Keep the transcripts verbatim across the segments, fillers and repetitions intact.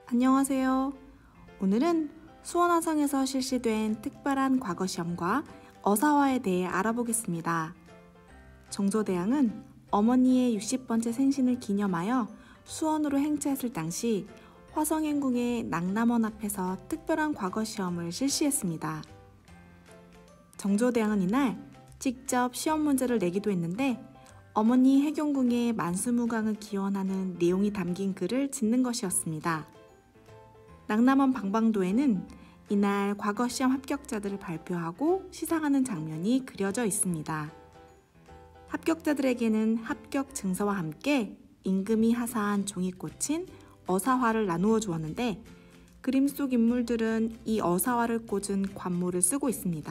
안녕하세요. 오늘은 수원화성에서 실시된 특별한 과거시험과 어사화에 대해 알아보겠습니다. 정조대왕은 어머니의 육십 번째 생신을 기념하여 수원으로 행차했을 당시 화성행궁의 낭남원 앞에서 특별한 과거시험을 실시했습니다. 정조대왕은 이날 직접 시험 문제를 내기도 했는데 어머니 해경궁의 만수무강을 기원하는 내용이 담긴 글을 짓는 것이었습니다. 낭남원 방방도에는 이날 과거시험 합격자들을 발표하고 시상하는 장면이 그려져 있습니다. 합격자들에게는 합격 증서와 함께 임금이 하사한 종이 꽂힌 어사화를 나누어 주었는데 그림 속 인물들은 이 어사화를 꽂은 관모를 쓰고 있습니다.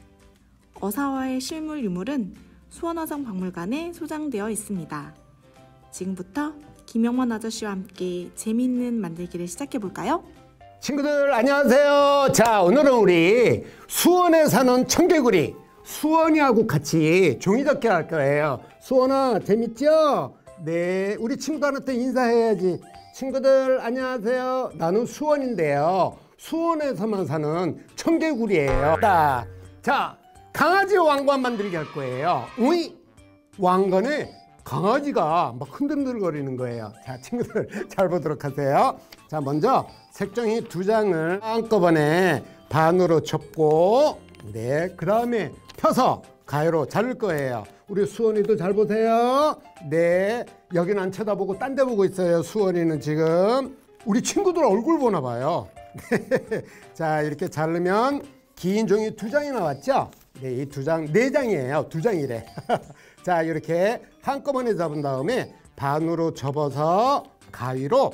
어사화의 실물 유물은 수원화성 박물관에 소장되어 있습니다. 지금부터 김영원 아저씨와 함께 재미있는 만들기를 시작해볼까요? 친구들 안녕하세요. 자, 오늘은 우리 수원에 사는 청개구리 수원이하고 같이 종이접기 할 거예요. 수원아 재밌죠? 네, 우리 친구들한테 인사해야지. 친구들 안녕하세요. 나는 수원인데요, 수원에서만 사는 청개구리예요. 자, 강아지 왕관 만들기 할 거예요. 우이 왕관에 강아지가 막 흔들흔들거리는 거예요. 자, 친구들 잘 보도록 하세요. 자, 먼저 색종이 두 장을 한꺼번에 반으로 접고, 네, 그 다음에 펴서 가위로 자를 거예요. 우리 수원이도 잘 보세요. 네, 여기는 안 쳐다보고 딴 데 보고 있어요. 수원이는 지금 우리 친구들 얼굴 보나 봐요. 자, 이렇게 자르면 긴 종이 두 장이 나왔죠? 네, 이 두 장, 네 장이에요. 두 장이래. 자, 이렇게 한꺼번에 잡은 다음에 반으로 접어서 가위로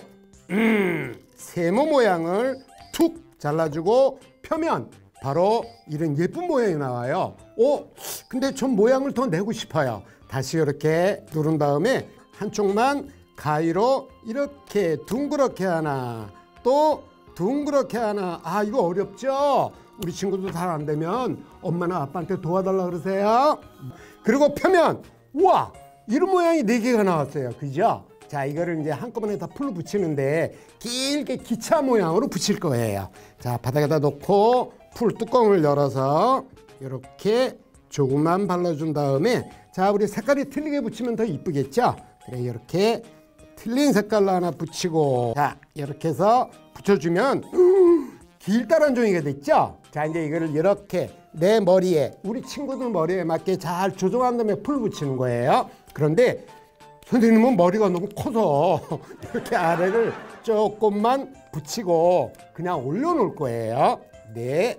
음, 세모 모양을 툭 잘라주고 펴면 바로 이런 예쁜 모양이 나와요. 오, 근데 전 모양을 더 내고 싶어요. 다시 이렇게 누른 다음에 한쪽만 가위로 이렇게 둥그렇게 하나, 또 둥그렇게 하나. 아, 이거 어렵죠? 우리 친구도 잘 안 되면 엄마나 아빠한테 도와달라 그러세요. 그리고 펴면 우와, 이런 모양이 네 개가 나왔어요. 그죠? 자, 이거를 이제 한꺼번에 다 풀로 붙이는데 길게 기차 모양으로 붙일 거예요. 자, 바닥에다 놓고 풀 뚜껑을 열어서 이렇게 조금만 발라준 다음에, 자, 우리 색깔이 틀리게 붙이면 더 이쁘겠죠? 그래, 이렇게 틀린 색깔로 하나 붙이고, 자, 이렇게 해서 붙여주면 음, 길다란 종이가 됐죠? 자, 이제 이거를 이렇게 내 머리에, 우리 친구들 머리에 맞게 잘 조정한 다음에 풀 붙이는 거예요. 그런데 선생님은 머리가 너무 커서 이렇게 아래를 조금만 붙이고 그냥 올려놓을 거예요. 네,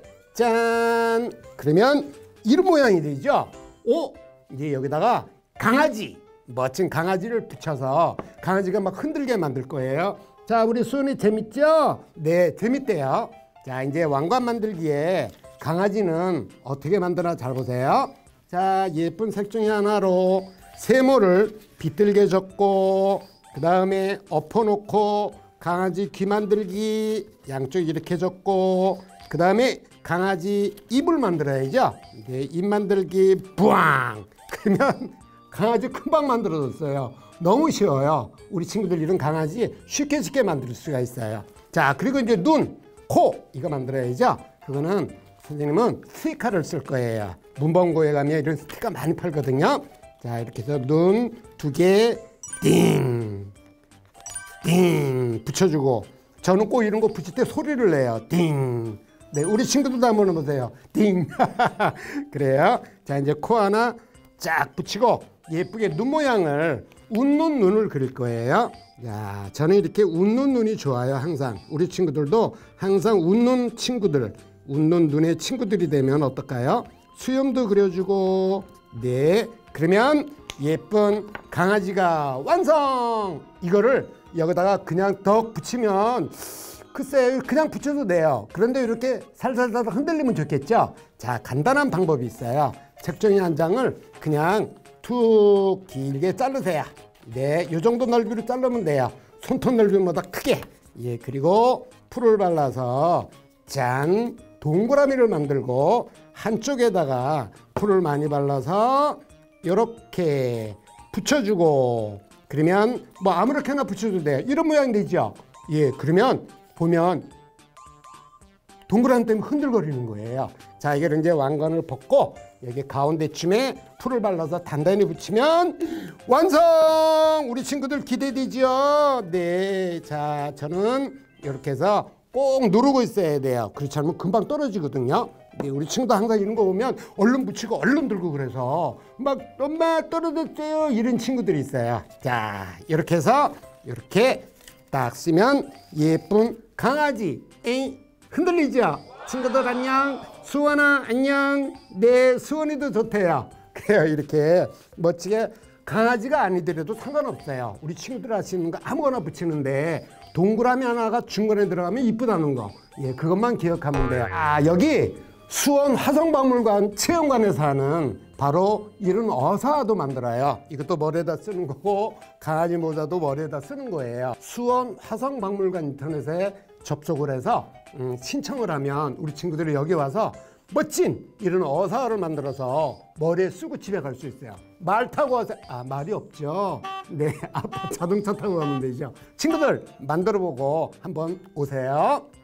짠! 그러면 이런 모양이 되죠? 오! 이제 여기다가 강아지, 멋진 강아지를 붙여서 강아지가 막 흔들게 만들 거예요. 자, 우리 수은이 재밌죠? 네, 재밌대요. 자, 이제 왕관 만들기에 강아지는 어떻게 만드나 잘 보세요. 자, 예쁜 색종이 하나로 세모를 비틀게 접고, 그 다음에 엎어놓고 강아지 귀 만들기 양쪽 이렇게 접고, 그 다음에 강아지 입을 만들어야죠. 이제 입 만들기 부앙! 그러면 강아지 금방 만들어졌어요. 너무 쉬워요. 우리 친구들 이런 강아지 쉽게 쉽게 만들 수가 있어요. 자, 그리고 이제 눈, 코 이거 만들어야죠. 그거는 선생님은 스티커를 쓸 거예요. 문방구에 가면 이런 스티커 많이 팔거든요. 자, 이렇게 해서 눈 두 개 띵, 띵 붙여주고, 저는 꼭 이런 거 붙일 때 소리를 내요. 띵. 네, 우리 친구들도 한번 해보세요. 띵. 그래요. 자, 이제 코 하나 쫙 붙이고 예쁘게 눈 모양을 웃는 눈을 그릴 거예요. 자, 저는 이렇게 웃는 눈이 좋아요. 항상 우리 친구들도 항상 웃는 친구들, 웃는 눈의 친구들이 되면 어떨까요? 수염도 그려주고, 네, 그러면 예쁜 강아지가 완성! 이거를 여기다가 그냥 덕 붙이면 글쎄 그냥 붙여도 돼요. 그런데 이렇게 살살살 흔들리면 좋겠죠? 자, 간단한 방법이 있어요. 색종이 한 장을 그냥 툭 길게 자르세요. 네, 이 정도 넓이로 자르면 돼요. 손톱 넓이보다 크게. 예, 그리고 풀을 발라서 짠, 동그라미를 만들고 한쪽에다가 풀을 많이 발라서 이렇게 붙여주고, 그러면 뭐 아무렇게나 붙여도 돼요. 이런 모양이 되죠. 예, 그러면 보면 동그란 댐 흔들거리는 거예요. 자, 이걸 이제 왕관을 벗고 여기 가운데쯤에 풀을 발라서 단단히 붙이면 완성! 우리 친구들 기대되죠? 네, 자, 저는 이렇게 해서 꼭 누르고 있어야 돼요. 그렇지 않으면 금방 떨어지거든요. 네, 우리 친구도 항상 이런 거 보면 얼른 붙이고 얼른 들고 그래서 막 엄마 떨어졌어요 이런 친구들이 있어요. 자, 이렇게 해서 이렇게 딱 쓰면 예쁜 강아지 에이, 흔들리죠? 친구들 안녕, 수원아 안녕. 네, 수원이도 좋대요. 그래요. 이렇게 멋지게 강아지가 아니더라도 상관없어요. 우리 친구들 할 수 있는 거 아무거나 붙이는데 동그라미 하나가 중간에 들어가면 이쁘다는 거, 예, 그것만 기억하면 돼요. 아, 여기 수원 화성박물관 체험관에서 하는 바로 이런 어사도 만들어요. 이것도 머리에다 쓰는 거고 강아지 모자도 머리에다 쓰는 거예요. 수원 화성박물관 인터넷에 접속을 해서 음, 신청을 하면 우리 친구들이 여기 와서 멋진 이런 어사를 만들어서 머리에 쓰고 집에 갈 수 있어요. 말 타고 와서, 아, 말이 없죠. 네, 아빠 자동차 타고 가면 되죠. 친구들 만들어 보고 한번 오세요.